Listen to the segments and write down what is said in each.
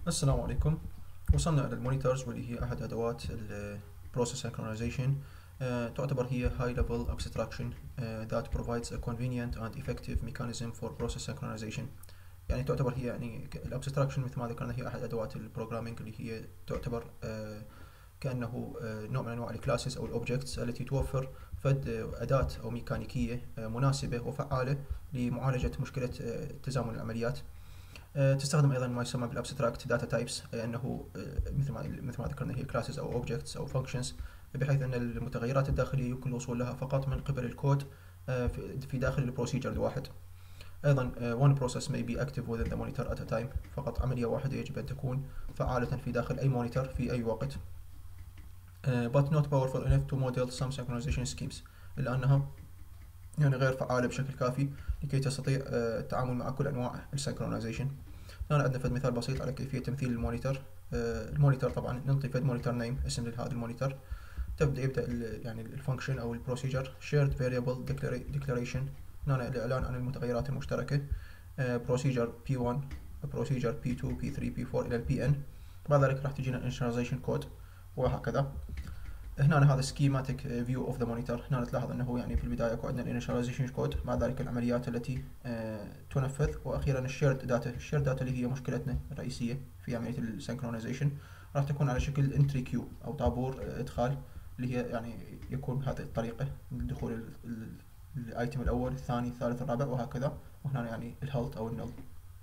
السلام عليكم. وصلنا إلى المونيتورز واللي هي أحد أدوات ال Process Synchronization. تعتبر هي High Level Abstraction that provides a convenient and effective mechanism for process synchronization. يعني تعتبر هي الابستراكشن مثل ما ذكرنا هي أحد أدوات البروجرامينج اللي هي تعتبر كأنه نوع من أنواع الكلاسز أو الأوبجكتس التي توفر أداة أو ميكانيكية مناسبة وفعالة لمعالجة مشكلة تزامن العمليات. تستخدم ايضا ما يسمى بالابستراكت داتا تايبس، انه مثل ما ذكرنا هي كلاسز او اوبجكتس او فانكشنز، بحيث ان المتغيرات الداخليه يمكن الوصول لها فقط من قبل الكود في داخل البروسيجر الواحد. ايضا one process may be active within the monitor at a time. فقط عمليه واحده يجب ان تكون فعاله في داخل اي مونيتور في اي وقت. But not powerful enough to model some synchronization schemes، الا انها غير فعالة بشكل كافي لكي تستطيع التعامل مع كل أنواع السينكرونايزيشن. هنا عندنا فد مثال بسيط على كيفية تمثيل المونيتور. المونيتور طبعا ننطي فد مونيتور نيم، اسم لهذا المونيتور. يبدأ الفانكشن أو البروسيجر shared variable declaration، هنا الإعلان عن المتغيرات المشتركة. بروسيجر P1 بروسيجر P2 P3 P4 إلى Pn. بعد ذلك راح تجينا initialization code وهكذا. هنا هذا سكيماتيك فيو اوف ذا مونيتور. هنا تلاحظ انه في البدايه يكون عندنا الانيشاليزيشن كود، مع ذلك العمليات التي تنفذ، واخيرا الشيرد داتا اللي هي مشكلتنا الرئيسيه في عمليه السينكرونايزيشن راح تكون على شكل انتري كيو او طابور ادخال، اللي هي يكون بهذه الطريقه دخول الايتم الاول الثاني الثالث الرابع وهكذا، وهنا الهالت او النل.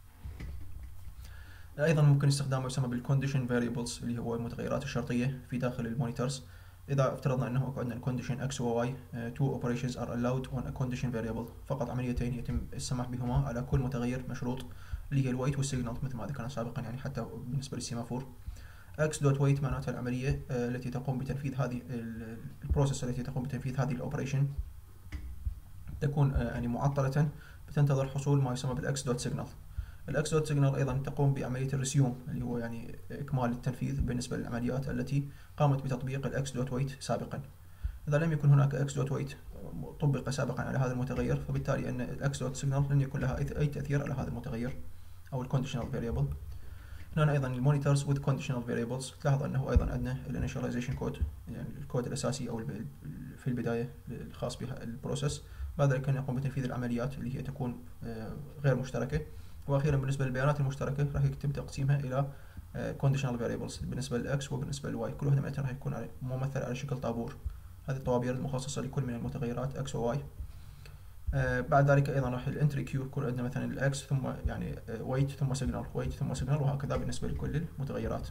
ايضا ممكن استخدام ما يسمى بالكونديشن فاريبلز اللي هو المتغيرات الشرطيه في داخل المونيتورز. إذا افترضنا أنه عندنا condition x و y two operations are allowed on a condition variable، فقط عمليتين يتم السماح بهما على كل متغير مشروط، اللي هي الويت والسيجنال مثل ما ذكرنا سابقا، حتى بالنسبة للسيمافور. x dot weight معناتها العملية التي تقوم بتنفيذ هذه البروسيس التي تقوم بتنفيذ هذه الأوبريشن تكون معطلة، بتنتظر حصول ما يسمى بالx dot signal. الاكس دوت سيجنال ايضا تقوم بعمليه الرسيوم، اللي هو اكمال التنفيذ بالنسبه للعمليات التي قامت بتطبيق الاكس دوت ويت سابقا. اذا لم يكن هناك اكس دوت ويت طبق سابقا على هذا المتغير، فبالتالي ان الاكس دوت سيجنال لن يكون لها اي تاثير على هذا المتغير او الكونديشنال فاريبل. هنا ايضا المونيتورز with conditional variables، تلاحظ انه ايضا عندنا الانيشاليزيشن كود، الكود الاساسي او في البدايه الخاص بالبروسيس. بعد ذلك يقوم بتنفيذ العمليات اللي هي تكون غير مشتركه. واخيرا بالنسبه للبيانات المشتركه راح يتم تقسيمها الى conditional variables بالنسبه للاكس وبالنسبه للواي، كل واحده منها راح يكون ممثل على شكل طابور. هذه الطوابير المخصصه لكل من المتغيرات اكس وواي. بعد ذلك ايضا راح الانتري كيو يكون عندنا مثلا الاكس ثم ويت ثم سيجنال، ويت ثم سيجنال، وهكذا بالنسبه لكل المتغيرات.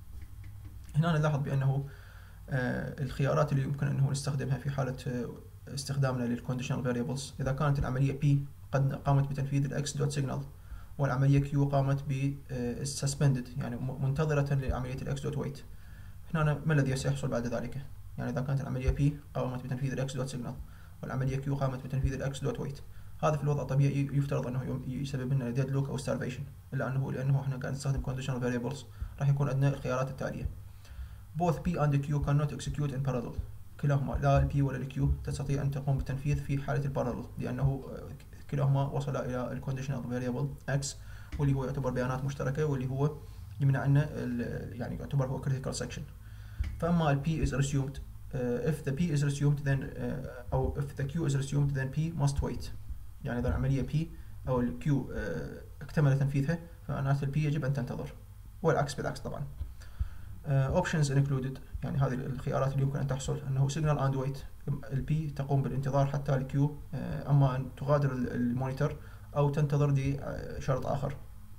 هنا نلاحظ بانه الخيارات اللي يمكن انه نستخدمها في حاله استخدامنا للكونديشنال فاريبلز، اذا كانت العمليه P قد قامت بتنفيذ الاكس دوت سيجنال، والعمليه كيو قامت ب suspended منتظره لعمليه الاكس دوت ويت، هنا ما الذي سيحصل بعد ذلك؟ اذا كانت العمليه بي قامت بتنفيذ الاكس دوت سيجنال والعمليه كيو قامت بتنفيذ الاكس دوت ويت، هذا في الوضع الطبيعي يفترض انه يسبب لنا ديد لوك او ستارفيشن، لانه احنا قاعد نستخدم كونديشنال فاريبلز، راح يكون عندنا الخيارات التاليه: both P and Q cannot execute in parallel، كلاهما لا ال P ولا ال Q تستطيع ان تقوم بالتنفيذ في حاله البارالل، لانه كلاهما وصل الى الكونديشنال فاريبل x، واللي هو يعتبر بيانات مشتركه، واللي هو يمنع عنا يعتبر هو critical section. فاما ال P is assumed if the P is assumed then او if the Q is assumed then P must wait، اذا العمليه P او ال Q اكتمل تنفيذها فمعناته ال P يجب ان تنتظر، والعكس بالعكس طبعا. options included، هذه الخيارات اللي يمكن ان تحصل انه signal and wait، ال P تقوم بالانتظار حتى ال Q اما ان تغادر المونيتور او تنتظر لشرط اخر.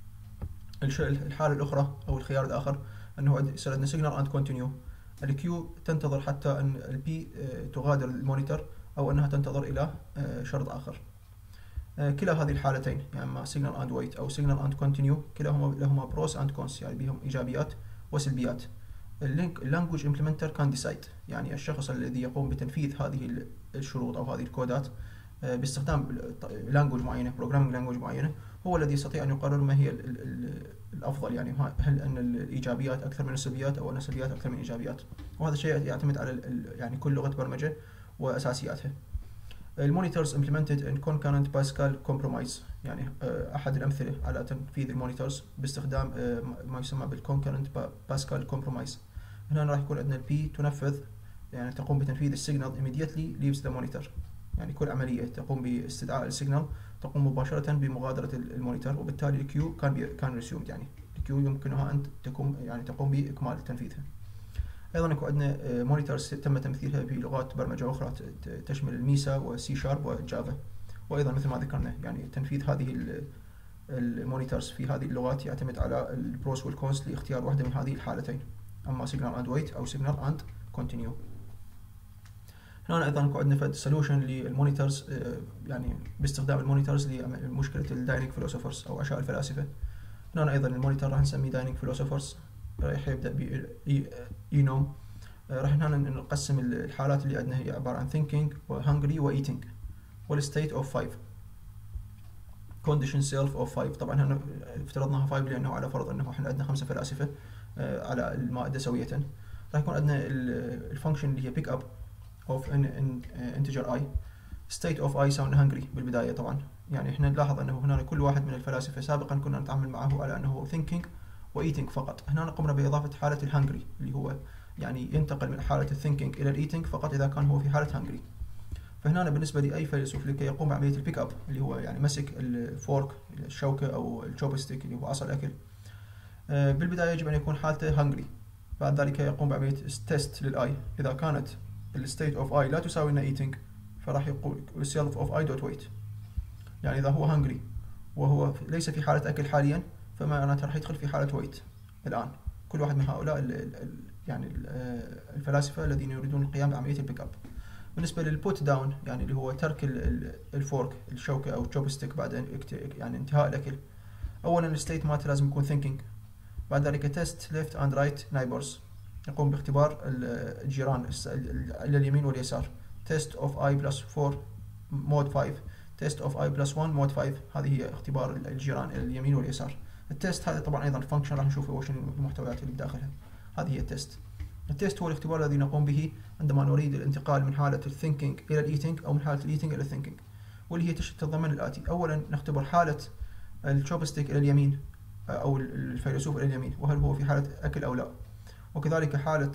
الحالة الأخرى أو الخيار الآخر أنه يصير عندنا signal and continue، الكيو تنتظر حتى أن البي تغادر المونيتور أو أنها تنتظر إلى شرط آخر. كلا هذه الحالتين، إما signal and wait أو signal and continue، كلاهما لهما pros and cons، بهم إيجابيات وسلبيات. language implementer can decide، الشخص الذي يقوم بتنفيذ هذه الشروط أو هذه الكودات باستخدام لانجوج معينه، بروجرامينج لانجوج معينه، هو الذي يستطيع ان يقرر ما هي الافضل، هل ان الايجابيات اكثر من السلبيات او ان السلبيات اكثر من الايجابيات، وهذا الشيء يعتمد على كل لغه برمجه واساسياتها. المونيتورز implemented in concurrent Pascal compromise، يعني أحد الأمثلة على تنفيذ المونيتورز باستخدام ما يسمى بالconcurrent Pascal compromise. هنا راح يكون عندنا البي تنفذ، يعني تقوم بتنفيذ السيجنال immediately leaves the monitor، يعني كل عملية تقوم باستدعاء السيجنال تقوم مباشرة بمغادرة المونيتور، وبالتالي الكيو كان resumed، يعني الكيو يمكنها أن تقوم بإكمال تنفيذها. أيضا يكون عندنا مونيتورز تم تمثيلها بلغات برمجة أخرى تشمل الميسا وسي شارب وجافا، وأيضا مثل ما ذكرنا يعني تنفيذ هذه المونيتورز في هذه اللغات يعتمد على البروس والكونز لاختيار واحدة من هذه الحالتين، أما signal and wait أو signal and continue. هنا أيضا يكون عندنا سولوشن للمونيتورز، يعني باستخدام المونيتورز لمشكلة الداينيك فيلوسوفرز أو عشاء الفلاسفة. هنا أيضا المونيتور راح نسميه داينيك فيلوسوفرز، راح يبدأ ب ينوم. راح هنا نقسم الحالات اللي عندنا هي عبارة عن thinking و hungry و eating والstate of 5 condition self of 5. طبعا هنا افترضناها 5 لأنه على فرض أنه احنا عندنا 5 فلاسفة على المائدة سوية. راح يكون عندنا الفانكشن اللي هي pick up of integer I. state of I يساوي hungry بالبداية. طبعا يعني احنا نلاحظ أنه هنا كل واحد من الفلاسفة سابقا كنا نتعامل معه على أنه thinking وإيتينج فقط. هنا قمنا بإضافة حالة الهنجري اللي هو يعني ينتقل من حالة الثينكينج إلى الإيتينج فقط إذا كان هو في حالة هنجري. فهنا بالنسبة لأي فيلسوف لكي يقوم بعملية البيك أب اللي هو يعني مسك الفورك الشوكة أو الشوبستيك اللي هو عصا الأكل، بالبداية يجب أن يكون حالته هنجري. بعد ذلك يقوم بعملية تيست للآي. إذا كانت الستيت أوف آي لا تساوي لنا إيتينج فراح يقول self of I dot wait، يعني إذا هو هنجري وهو ليس في حالة أكل حاليا فمعناته راح يدخل في حالة ويت الآن. كل واحد من هؤلاء يعني الفلاسفة الذين يريدون القيام بعملية البيك أب. بالنسبة للبوت داون يعني اللي هو ترك الفورك الشوكة أو الشوبستيك بعد يعني انتهاء الأكل، أولا الستيت مالته لازم يكون thinking. بعد ذلك تيست left and right neighbors، يقوم باختبار الجيران إلى اليمين واليسار. test of I plus 4 mode 5 test of I plus 1 mode 5، هذه هي اختبار الجيران إلى اليمين واليسار. التيست هذا طبعا أيضا الفانكشن راح نشوفه وش المحتويات اللي بداخلها. هذه هي التيست. التيست هو الاختبار الذي نقوم به عندما نريد الانتقال من حالة الثينكينج إلى الإيتينج أو من حالة الإيتينج إلى الثينكينج، واللي هي تتضمن الآتي. أولا نختبر حالة الشوبستيك إلى اليمين أو الفيلسوف إلى اليمين وهل هو في حالة أكل أو لا، وكذلك حالة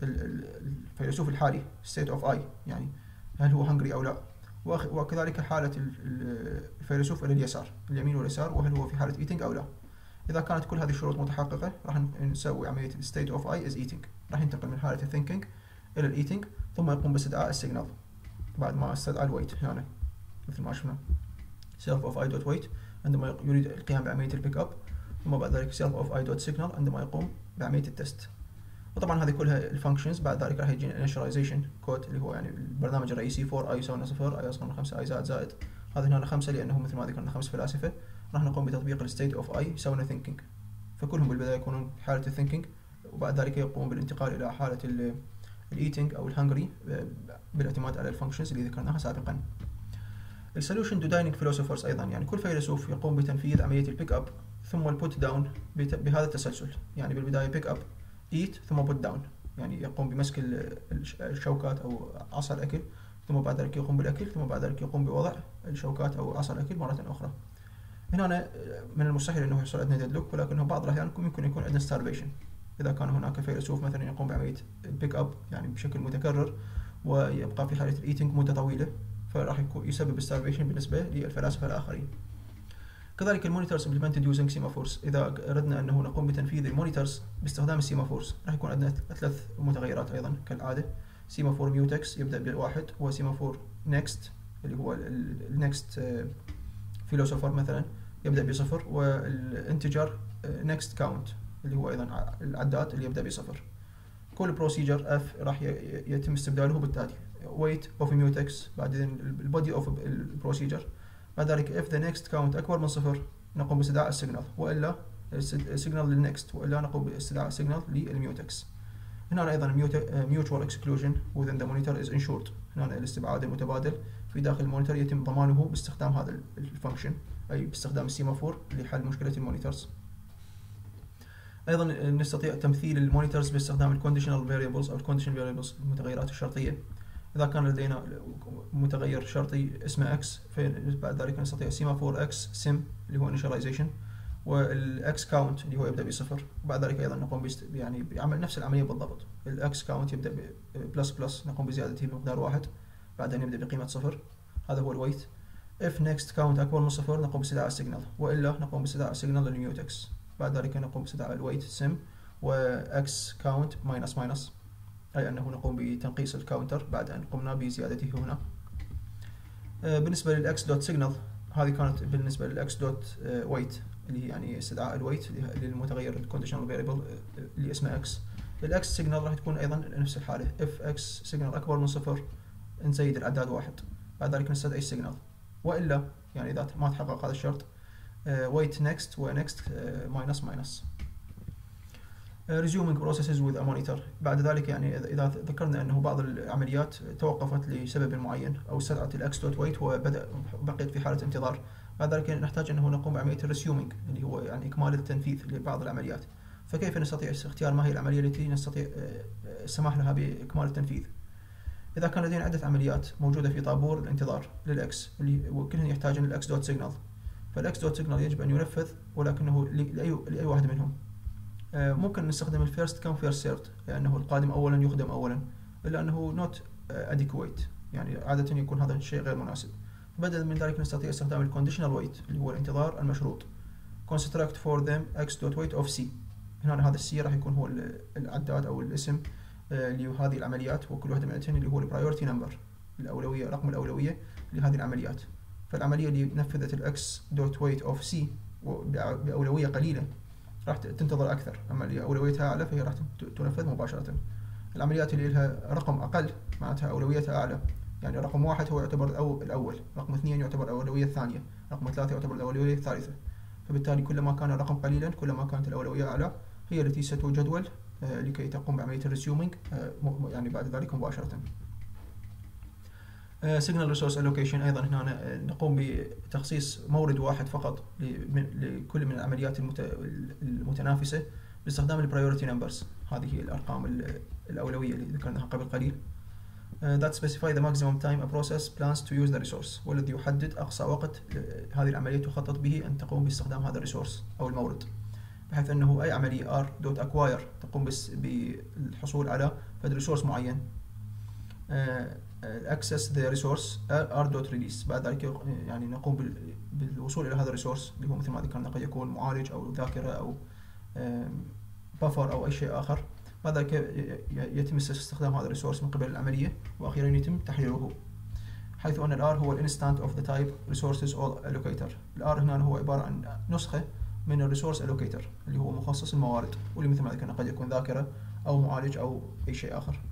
الفيلسوف الحالي state of I يعني هل هو hungry أو لا، وكذلك حالة الفيلسوف إلى اليسار اليمين واليسار وهل هو في حالة eating أو لا. إذا كانت كل هذه الشروط متحققة راح نسوي عملية state of I is eating، راح ينتقل من حالة thinking إلى الeating ثم يقوم باستدعاء السيجنال بعد ما استدعى الويت هنا مثل ما شفنا self of I dot wait عندما يريد القيام بعملية البيك أب، ثم بعد ذلك self of I dot signal عندما يقوم بعملية التست. وطبعا هذه كلها الفانكشنز. بعد ذلك راح يجينا initialization كود اللي هو يعني البرنامج الرئيسي 4 i يساوي 0 i اصغر من 5 i زائد هذا هنا 5 لانه مثل ما ذكرنا 5 فلاسفه. راح نقوم بتطبيق الستيت اوف i يساوي thinking، فكلهم بالبدايه يكونون في حاله الثينكينج وبعد ذلك يقوم بالانتقال الى حاله الايتينج او الهنجري بالاعتماد على الفانكشنز اللي ذكرناها سابقا. السوليوشن دو داينيك فيلوسوفرز ايضا يعني كل فيلسوف يقوم بتنفيذ عمليه البيك اب ثم البوت داون بهذا التسلسل، يعني بالبدايه بيك اب eat ثم put down، يعني يقوم بمسك الشوكات أو عصا الأكل ثم بعد ذلك يقوم بالأكل ثم بعد ذلك يقوم بوضع الشوكات أو عصا الأكل مرة أخرى. هنا من المستحيل أنه يحصل عندنا ديدلوك، ولكنه بعض الأحيان يمكن يكون عندنا starvation إذا كان هناك فيلسوف مثلا يقوم بعملية البيك أب يعني بشكل متكرر ويبقى في حالة الإيتينج مدة طويلة، فراح يسبب starvation بالنسبة للفلاسفة الآخرين. كذلك المونيتورز implemented using semaphores، إذا أردنا أنه نقوم بتنفيذ المونيتورز باستخدام السيمافورز راح يكون عندنا 3 متغيرات أيضا كالعادة. سيمافور ميوتكس يبدأ ب1، وسيمافور نيكست اللي هو النيكست فيلوسوفر مثلا يبدأ ب0، والانتجر نيكست كاونت اللي هو أيضا العداد اللي يبدأ ب0. كل بروسيجر F راح يتم استبداله بالتالي wait of mutex بعدين البودي of البروسيجر. بعد ذلك if the next count أكبر من 0 نقوم باستدعاء السيجنال، وإلا السيجنال للنكست، وإلا نقوم باستدعاء السيجنال للميوتكس. هنا أيضا mutual exclusion within the monitor is ensured، هنا الاستبعاد المتبادل في داخل المونيتور يتم ضمانه باستخدام هذا الفانكشن أي باستخدام السيمافور لحل مشكلة المونيتورز. أيضا نستطيع تمثيل المونيتورز باستخدام الconditional variables أو الcondition variables المتغيرات الشرطية. إذا كان لدينا متغير شرطي اسمه x، بعد ذلك نستطيع سيمافور x sim اللي هو initialization، والx count اللي هو يبدأ بصفر، وبعد ذلك أيضا نقوم يعني بعمل نفس العملية بالضبط. الx count يبدأ بلس بلس، نقوم بزيادته بمقدار 1، بعدين يبدأ بقيمة صفر، هذا هو الويت. if next count أكبر من صفر نقوم باستدعاء السيجنال، وإلا نقوم باستدعاء السيجنال للميوت x. بعد ذلك نقوم باستدعاء الويت sim و x count minus minus، أي أنه نقوم بتنقيص الكاونتر بعد أن قمنا بزيادته هنا. بالنسبة للx dot signal، هذه كانت بالنسبة للx dot weight اللي هي يعني استدعاء الويت للمتغير conditional variable اللي اسمه x. الx signal راح تكون أيضا نفس الحالة، if x signal أكبر من صفر نزيد الأعداد 1، بعد ذلك نستدعي السيجنال، وإلا يعني إذا ما تحقق هذا الشرط wait next و next minus minus. resuming processes with a monitor، بعد ذلك يعني إذا ذكرنا أنه بعض العمليات توقفت لسبب معين أو استدعت الx dot wait وبقيت في حالة انتظار، بعد ذلك نحتاج أنه نقوم بعملية resuming اللي هو يعني إكمال التنفيذ لبعض العمليات. فكيف نستطيع اختيار ما هي العملية التي نستطيع السماح لها بإكمال التنفيذ؟ إذا كان لدينا عدة عمليات موجودة في طابور الانتظار للx وكلهن يحتاجون الx dot signal، فالx dot signal يجب أن ينفذ، ولكنه لأي واحد منهم. ممكن نستخدم الفيرست كم فيرست سيرفد، لأنه القادم أولا يخدم أولا، إلا أنه not adequate، يعني عادة يكون هذا الشيء غير مناسب. بدلا من ذلك نستطيع استخدام الكونديشنال ويت اللي هو الانتظار المشروط. construct for them x dot wait of c، هنا هذا السي راح يكون هو العداد أو الاسم لهذه العمليات، وكل واحدة منهن اللي هو البرايورتي نمبر، الأولوية، رقم الأولوية لهذه العمليات. فالعملية اللي نفذت الx dot wait of c بأولوية قليلة راح تنتظر أكثر، أما اللي أولويتها أعلى فهي راح تنفذ مباشرة. العمليات اللي لها رقم أقل معناتها أولويتها أعلى، يعني رقم 1 هو يعتبر الأول، رقم 2 يعتبر الأولوية الثانية، رقم 3 يعتبر الأولوية الثالثة. فبالتالي كلما كان الرقم قليلا كلما كانت الأولوية أعلى، هي التي ستجدول لكي تقوم بعملية الريسيومينج يعني بعد ذلك مباشرة. signal resource allocation، أيضا هنا نقوم بتخصيص مورد واحد فقط لكل من العمليات المتنافسة باستخدام البرايورتي نمبرز، هذه الأرقام الأولوية اللي ذكرناها قبل قليل. that specify the maximum time a process plans to use the resource، والذي يحدد أقصى وقت هذه العملية تخطط به أن تقوم باستخدام هذا الريسورس أو المورد، بحيث أنه أي عملية r.acquire تقوم بالحصول على ريسورس معين access the resource r.release، بعد ذلك يعني نقوم بالوصول إلى هذا الريسورس اللي هو مثل ما ذكرنا قد يكون معالج أو ذاكرة أو بفر أو أي شيء آخر. بعد ذلك يتم استخدام هذا الريسورس من قبل العملية، وأخيرا يتم تحريره، حيث أن الR هو الانستانت of the type resources allocator. الR هنا هو عبارة عن نسخة من الريسورس allocator اللي هو مخصص الموارد، واللي مثل ما ذكرنا قد يكون ذاكرة أو معالج أو أي شيء آخر.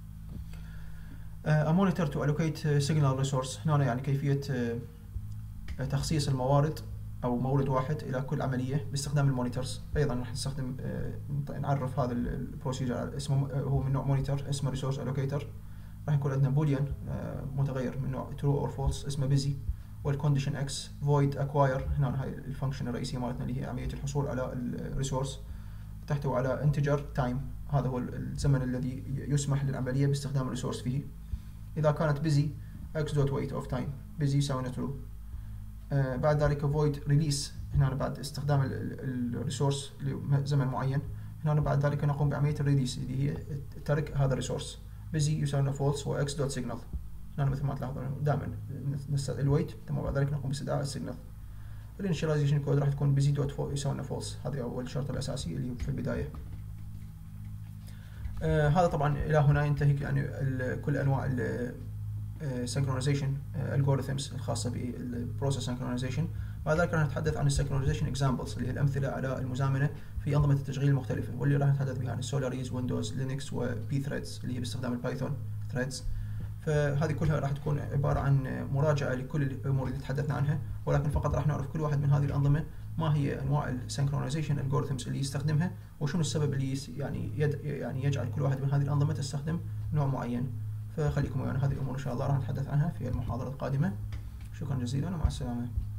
A monitor to allocate signal resource، هنا يعني كيفية تخصيص الموارد أو مورد واحد إلى كل عملية باستخدام المونيتورز. أيضا راح نستخدم نعرف هذا البروسيجر اسمه هو من نوع مونيتور اسمه resource allocator. راح يكون عندنا بوليان متغير من نوع true or false اسمه busy، والcondition x void acquire، هنا هاي الفانكشن الرئيسية مالتنا اللي هي عملية الحصول على الريسورس، تحتوي على integer time، هذا هو الزمن الذي يسمح للعملية باستخدام الريسورس فيه. إذا كانت busy x dot wait of time busy يساوي true. بعد ذلك void release، هنا بعد استخدام الريسورس لزمن معين، هنا بعد ذلك نقوم بعملية الريليس اللي هي ترك هذا الريسورس. busy يساوي false و x dot signal، هنا مثل ما تلاحظون دائما نستدعي الويت ثم بعد ذلك نقوم باستدعاء السيجنال. الانيشاليزيشن كود راح تكون busy dot يساوي false، هذه أول شرط الأساسي اللي في البداية. هذا طبعا إلى هنا ينتهي يعني كل أنواع synchronization algorithms الخاصة بالprocess synchronization. بعد ذلك راح نتحدث عن synchronization examples اللي هي الأمثلة على المزامنة في أنظمة التشغيل المختلفة، واللي راح نتحدث بها عن السولاريز، ويندوز، لينكس، وبي ثريدز اللي هي باستخدام البايثون ثريدز. فهذه كلها راح تكون عبارة عن مراجعة لكل الأمور اللي تحدثنا عنها، ولكن فقط راح نعرف كل واحد من هذه الأنظمة ما هي أنواع السynchronization algorithms اللي يستخدمها، وشنو السبب اللي يعني يجعل كل واحد من هذه الأنظمة تستخدم نوع معين. فخليكم ويانا، هذه الأمور إن شاء الله راح نتحدث عنها في المحاضرة القادمة. شكرا جزيلا ومع السلامة.